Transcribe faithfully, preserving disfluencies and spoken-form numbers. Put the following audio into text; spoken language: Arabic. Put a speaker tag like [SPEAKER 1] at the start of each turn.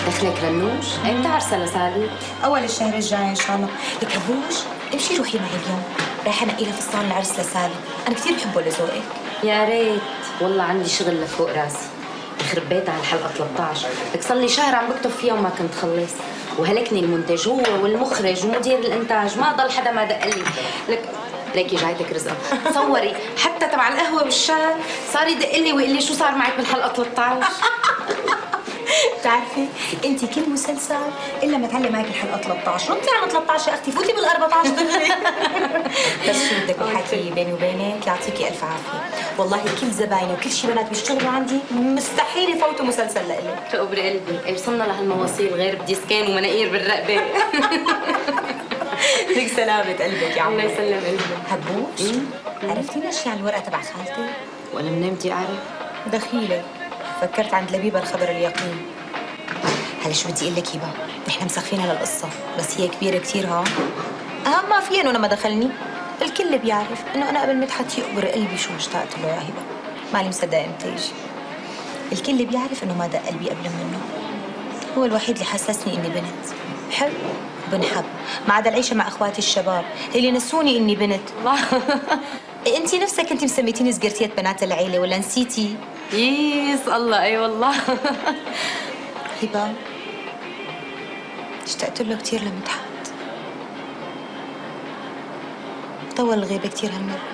[SPEAKER 1] دخلك رنوش؟ امتى عرسة لسالي؟
[SPEAKER 2] اول الشهر الجاي ان شاء الله. لك هبوش امشي روحي معي اليوم، رايحه انقي لها فستان العرس لسالي، انا كثير بحبه لذوقك.
[SPEAKER 1] يا ريت، والله عندي شغل لفوق راسي. يخرب بيت على الحلقه ثلاثة عشر، لك صار لي شهر عم بكتب فيها وما كنت خلص، وهلكني المنتج هو والمخرج ومدير الانتاج، ما ضل حدا ما دق لي. لك ليكي جايتك رزقه، تصوري حتى تبع القهوه والشاي صار يدق لي ويقول لي شو صار معك بالحلقه ثلاثة عشر.
[SPEAKER 2] بتعرفي انت كل مسلسل الا ما تعلم معك الحلقه ثلاثة عشر، نطلع على ثلاثة عشر يا اختي، فوتي بال أربعة عشر دغري. بس شو بدك الحكي بيني وبينك، يعطيكي الف عافيه، والله كل زبايني وكل شي بنات بيشتغلوا عندي مستحيل يفوتوا مسلسل لإلي.
[SPEAKER 1] تقبر قلبي، وصلنا لهالمواصيل غير بدي سكان ومناقير بالرقبه.
[SPEAKER 2] لك سلامة قلبك يا عمي.
[SPEAKER 1] الله يسلم قلبك.
[SPEAKER 2] هبوش عرفتيني شي عن الورقه تبع خالتي؟
[SPEAKER 1] ولا منين بدي اعرف؟
[SPEAKER 2] دخيلك فكرت عند لبيبه الخبر اليقين. هلا شو بدي اقول لك هبه، نحن مسخفينها للقصه بس هي كبيره كثير. ها اهم ما فيها انه لما دخلني الكل بيعرف انه انا قبل مدحت يقبر قلبي شو اشتقت له يا هبه، مالي مصدقه امتى يجي. الكل بيعرف انه ما دق قلبي قبل منه، هو الوحيد اللي حسسني اني بنت حب وبنحب، ما عدا العيشه مع اخواتي الشباب اللي نسوني اني بنت. انت نفسك انت مسميتيني سكرتية بنات العيله ولا نسيتي؟
[SPEAKER 1] يس الله اي والله.
[SPEAKER 2] هبه اشتقت له كثير لمدحت، طول الغيبه كثير هالمره.